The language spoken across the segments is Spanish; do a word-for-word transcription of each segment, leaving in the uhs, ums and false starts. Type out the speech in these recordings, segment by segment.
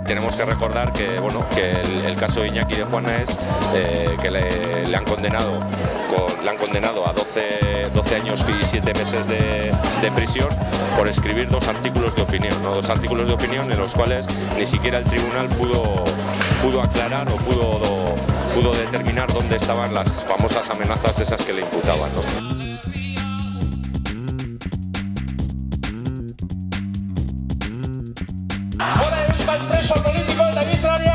tenemos que recordar que, bueno, que el, el caso de Iñaki de Juana es eh, que le, le, han condenado, con, le han condenado a doce años y siete meses de, de prisión por escribir dos artículos de opinión, ¿no? Dos artículos de opinión en los cuales ni siquiera el tribunal pudo, pudo aclarar o pudo, pudo determinar dónde estaban las famosas amenazas esas que le imputaban, ¿no? ¡Fuera Euskal preso político eta gizlaria!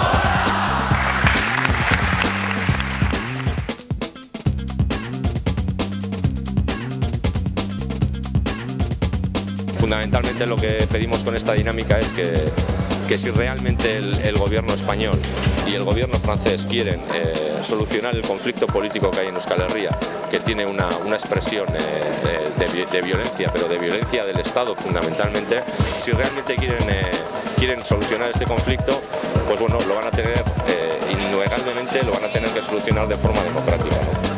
Fundamentalmente lo que pedimos con esta dinámica es que, que si realmente el, el gobierno español y el gobierno francés quieren eh, solucionar el conflicto político que hay en Euskal Herria, que tiene una, una expresión eh, de, de, de violencia, pero de violencia del Estado fundamentalmente, si realmente quieren, eh, quieren solucionar este conflicto, pues bueno, lo van a tener, eh, innegablemente lo van a tener que solucionar de forma democrática, ¿no?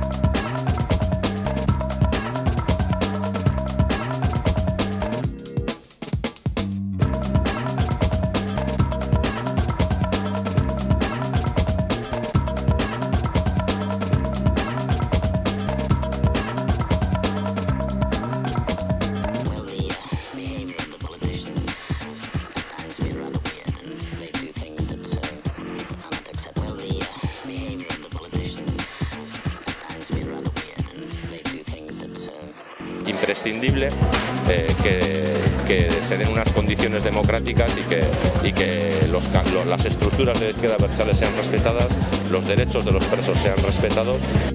Imprescindible eh, que, que se den unas condiciones democráticas y que, y que los, los, las estructuras de la izquierda abertzale sean respetadas, los derechos de los presos sean respetados.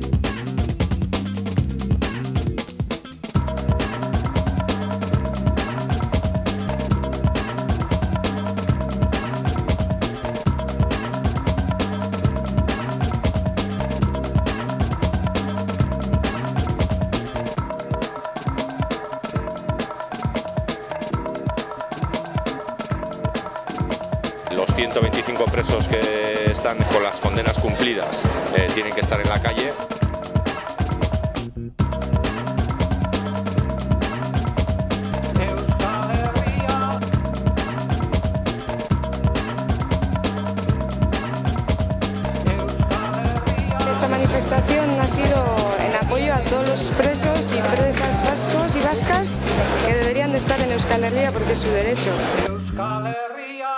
Los ciento veinticinco presos que están con las condenas cumplidas eh, tienen que estar en la calle. Esta manifestación ha sido en apoyo a todos los presos y presas vascos y vascas que deberían de estar en Euskal Herria porque es su derecho. Euskal Herria.